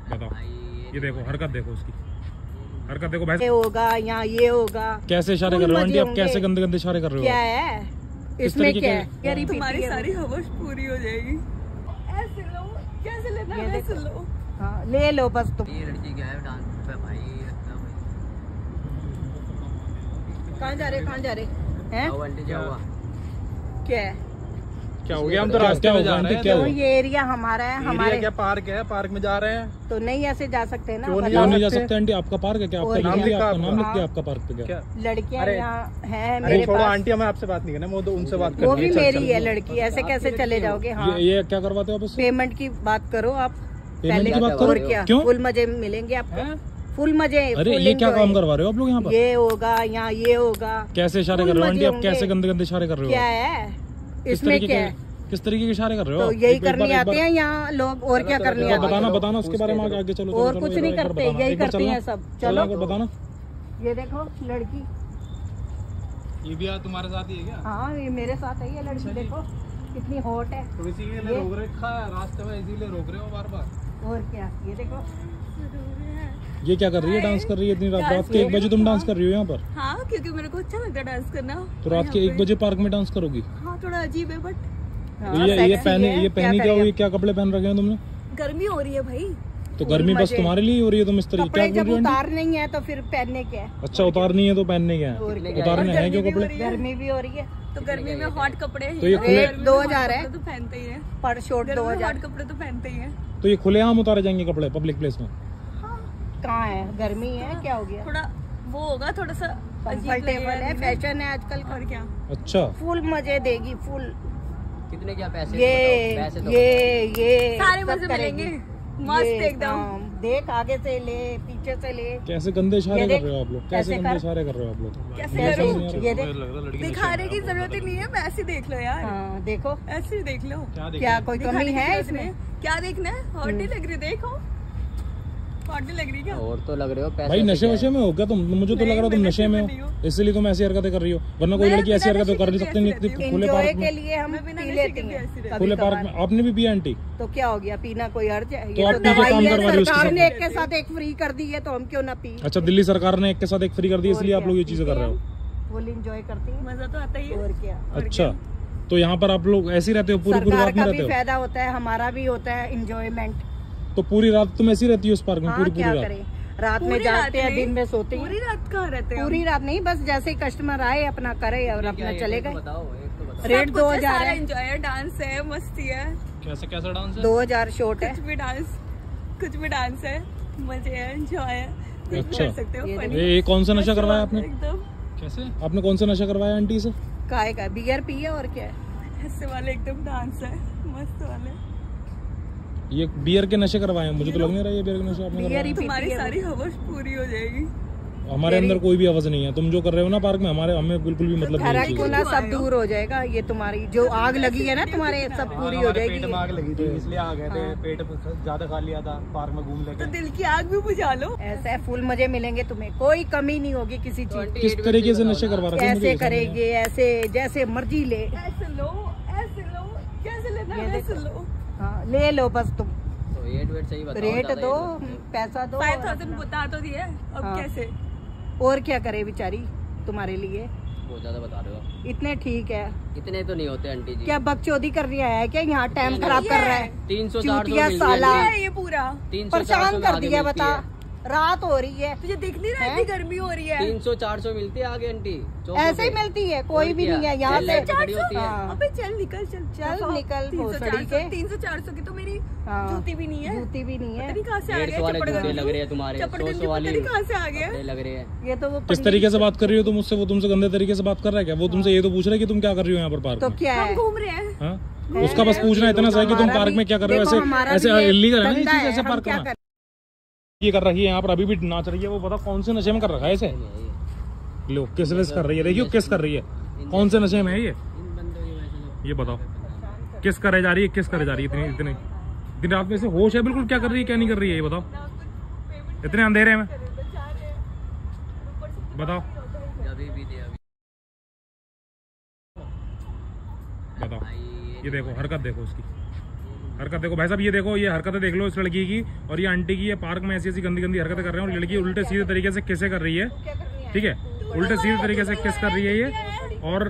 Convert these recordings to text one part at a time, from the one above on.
बताओ, ये देखो हरकत, देखो उसकी हरकत देखो भाई। ये होगा या ये होगा, कैसे इशारे कर रहे हो आंटी आप? कैसे गंदे गंदे इशारे कर रहे हो? क्या है इसमें, क्या है? तुम्हारी सारी हवस पूरी हो जाएगी। ऐसे लो, कैसे लेना है ऐसे लो। हाँ ले लो बस तुम। ये लड़की क्या है डांस पे भाई? कहाँ जा रहे, कहाँ जा रहे हैं? आंटी क्या हुआ? क्या है, क्या हो गया? हम तो रास्ते में जा रहे हैं। क्या तो हुआ? ये एरिया हमारा है, हमारे क्या पार्क है, पार्क में जा रहे हैं तो नहीं ऐसे जा सकते हैं ना। क्यों क्यों नहीं जा सकते आंटी? आपका पार्क है क्या? आपका नाम लिखा, आपका नाम लिख हाँ। दिया आपका पार्क पे क्या? लड़कियां अरे, यहाँ हैं अरे मेरे छोड़ो पास, आंटी, हमें आपसे बात नहीं करना, वो तो उनसे बात वो करनी भी है। मेरी है लड़की, ऐसे कैसे चले जाओगे? हाँ ये क्या करवाते हो आप उससे? पेमेंट की बात करो आप पेमेंट की बात और करो। क्या, क्यों? फुल मजे मिलेंगे आपको, फुल मजे। अरे full ये क्या enjoy। काम करवा रहे हो आप लोग यहाँ पर? ये होगा या ये होगा, कैसे इशारे full कर रहे हो मजे आंटी आप? कैसे होंगे। गंदे गंदे इशारे कर रहे हो? क्या है किस इसमें, तरीके क्या के, है? किस तरीके के इशारे कर रहे हो? तो आप? यही एक बार- करने एक बार- आते हैं यहाँ लोग, और क्या करने एक बार आते बताना, हैं? बताना उसके बारे में आगे चलो। और चलो, कुछ चलो, नहीं एक बार करते, बताना, यही एक बार करते चलना। हैं सब। चलो चलो बताना। ये देखो लड़की, ये भी तुम्हारे साथ ही है क्या? हाँ ये मेरे साथ है, ये लड़की देखो कितनी हॉट है। तो इसीलिए रोक रखा है रास्ते में, इसीलिए रोक रहे हो बार बार। और क्या, ये देखो ये क्या कर रही है? डांस कर रही है इतनी रात? रात के 1 बजे तुम डांस कर रही हो यहाँ पर? हाँ क्योंकि मेरे को अच्छा लगता है डांस करना। तो रात के 1 बजे पार्क में डांस करोगी? हाँ थोड़ा अजीब है बट हाँ, ये sexy पहनी, है, ये पहनी क्या करेगा? हुई? क्या कपड़े पहन रखे हैं तुमने? गर्मी हो रही है भाई। तो गर्मी बस मजे। तुम्हारे लिए हो रही है? तुम इस तरीके कपड़े क्या जब बोल रही हो? उतार नहीं है तो फिर पहनने क्या है? अच्छा उतारनी है तो पहनने क्या है? और क्या? उतारने और हैं क्यों गर्मी भी कपड़े? हो रही है। गर्मी भी हो रही है, तो गर्मी में हॉट कपड़े तो ये खुले- गर्मी में 2000 hot है। कपड़े तो पहनते ही है। पर शॉर्ट गर्मी में 2000 हॉट कपड़े तो पहनते ही है। तो ये खुलेआम उतारे जाएंगे कपड़े पब्लिक प्लेस में? कहाँ है? गर्मी है, क्या हो गया? थोड़ा वो होगा, थोड़ा सा अजीब कंफर्टेबल है, लगेगा। फैशन है आजकल का। और क्या, अच्छा फुल मजे देगी, फुल। कितने क्या पैसे? ये पैसे तो ये सारे सब मजे करेगी। मिलेंगे मस्त ये, एकदम। हाँ, देख आगे से ले, पीछे से ले, कैसे गंदे इशारे ये कर देख, रहे हो आप लोग? कैसे कैसे गंदे कर? इशारे कर रहे हो आप लोग? कैसे मैं करूं? समझ नहीं आ रहा। ये देख, दिखाने की जरूरत ही नहीं है, मैं ऐसे देख लो यार। हाँ देखो ऐसे ही देख लो। क्या कोई कमी दिखाने की है जरूरत इसमें? नहीं। क्या देखना है? हॉट नहीं लग रही, देखो हॉट नहीं लग रही क्या? और तो लग रहे हो पैसे। भाई नशे वशे में हो क्या तुम? मुझे तो लग रहा है तुम मैं नशे में नशे में नहीं हो, हूँ। इसलिए तुम ऐसी हरकतें कर रही हो। वरना कोई मैं लड़की ऐसी बिना हरकतें कर नशे नहीं के सकती नहीं कैसे रहती खुले एंजॉय पार्क के में। लिए हम मैं बिना पी नशे लेती के हैं कैसे रहती कभी खुले पार्क कभार। में आपने भी पिया आंटी? तो क्या हो गया, पीना कोई अर्ज है? तो ये आप तो पी के दवाई काम है, करवा रहे हो उसके सरकार साथ? ने एक के साथ एक फ्री कर दी है, तो हम क्यों ना पी? अच्छा दिल्ली सरकार ने एक के साथ एक फ्री कर दी, इसलिए आप लोग ये चीजें कर रहे हो? फुल एंजॉय करती है, मजा तो आता ही है। और क्या। अच्छा तो यहाँ पर आप लोग ऐसे ही रहते हो? पूरी पूरी सरकार रात में का रहते भी हो? फायदा होता है, हमारा भी होता है इंजॉयमेंट। तो पूरी रात तुम ऐसी रहती हो उस पार्क में? हाँ पूरी क्या पूरी रात? करें, रात में पूरी जागते हैं, रात दिन में सोते पूरी हैं। रात कहाँ रहते हो? पूरी रात नहीं, बस जैसे ही कस्टमर आए अपना करे और अपना चले गए। बताओ, एक तो बताओ। रेट 2000 है, एंजॉय है, डांस है, मस्ती है, कैसे कैसा डांस है? 2000 शॉर्ट है। कुछ भी डांस है, मजे है, एंजॉय है, कुछ भी अच्छा। कर सकते हो। ये funny। ये कौन सा नशा करवाया आपने? एकदम कैसे? आपने कौन सा नशा करवाया आंटी से? काय का बियर पिए और क्या है? ऐसे वाले एकदम डांस है, मस्त वाले। ये बियर के नशे करवाए हैं? मुझे तो लग नहीं रहा ये बियर के नशे आपने बियर करवाए ही हैं। तुम्हारी पीती है सारी हवस पूरी हो जाएगी। हमारे अंदर कोई भी आवाज नहीं है। तुम जो कर रहे हो ना पार्क में, हमें बिल्कुल भी मतलब नहीं खरा है चीज़। खुला सब दूर हो जाएगा। ये तुम्हारी जो आग लगी है ना तुम्हारे, सब पूरी हो पेट जाएगी। में आग लगी थी इसलिए आ गए थे, पेट ज्यादा खा लिया था पार्क में घूम तो लेके। दिल की आग भी बुझा लो। ऐसा है, फुल मजे मिलेंगे तुम्हें, कोई कमी नहीं होगी किसी चीज की। किस तरीके से नशे करवा रहे हो? मुझे ऐसे ये समझ नहीं करेंगे, ऐसे जैसे मर्जी ले। ऐसे लो, कैसे लेना ये है देखो। ऐसे लो। हाँ ले लो बस तुम, तो रेट सही बताओ। रेट ज़्यादा दो, ये लोग। पैसा दो। 5000 बता तो दिए, अब हाँ। कैसे? और क्या करे बेचारी तुम्हारे लिए, बहुत ज्यादा बता रहे हो। इतने ठीक है। इतने तो नहीं होते आंटी जी। क्या बकचोदी कर रहा है क्या? यहाँ टाइम खराब कर रहा है। 300-400 चूतिया मिलती साला। है। है ये पूरा 300-400 परेशान में कर आगे दिया, मिलती बता है। रात हो रही है, तुझे दिख नहीं रहा हैं? इतनी गर्मी हो रही है? 300-400 मिलती है आगे आंटी चौकों ऐसे ही पे। मिलती है, कोई और भी क्या? नहीं है यहाँ रेड से। लाइट खड़ी होती है। हाँ। अबे चल निकल, चल चल निकल, 300 भोसड़ी 400 के। 300-400 की तो मेरी हाँ। जूती भी नहीं है। जूती भी नहीं है। पता नहीं कहाँ से आ 150 गया वाले चप्पड़ जूते गंजी। लग रहे हैं तुम्हारे। चप्पड़ 100 गंजी वाले पता नहीं कहाँ से आ गया। कपड़े लग रहे हैं। ये तो वो किस तरीके से बात कर रही हो तुम उससे? वो तुमसे गंदे तरीके से बात कर रहा है क्या? वो तुमसे ये तो पूछ रहा है कि तुम क्या कर रही हो यहाँ पर पार्क तो में? क्या है? हम घूम रहे हैं। हाँ? उसका बस पूछना इतना सा है कि तुम हमारा पार्क भी- में क्या कर रहे हो? देखो, ऐसे हमारा ऐसे भी ये इलीगल है ना ये धंधा चीज है, ऐसे हम पार्क क्या में करें? ये कर रही है यहाँ पर, अभी भी नाच रही है। वो पता कौन से नशे में कर रखा है इसे? लो किस विस कर रही है, देखियो किस कर रही है। कौन से नशे में है ये? इन बंदों की वजह से ये बताओ किस करे जा रही है? किस करे जा रही है इतनी इतनी दिन रात में? से होश है बिल्कुल? क्या कर रही है क्या नहीं कर रही है ये बताओ, इतने अंधेरे में बताओ अभी भी दे अभी। बताओ। ये देखो हरकत देखो उसकी हरकत देखो भाई साहब, ये देखो ये हरकतें देख लो इस लड़की की और ये आंटी की। ये पार्क में ऐसी ऐसी गंदी गंदी हरकतें कर रहे हैं और लड़की उल्टे सीधे तरीके से किसे कर रही है, ठीक है, उल्टे सीधे तरीके से किस कर रही है ये। और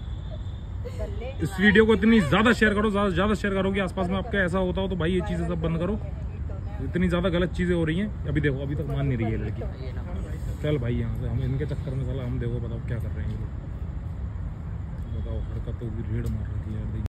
इस वीडियो को इतनी ज्यादा शेयर करो, ज्यादा शेयर करो कि आसपास में आपके ऐसा होता हो तो भाई ये चीजें सब बंद करो। इतनी ज्यादा गलत चीजें हो रही हैं। अभी देखो अभी तक मान नहीं रही है लड़की। चल भाई यहाँ से हम इनके चक्कर में चला, हम देखो बताओ क्या कर रहे हैं ये लोग। बताओ हरकतों की रेड मार रही है यार।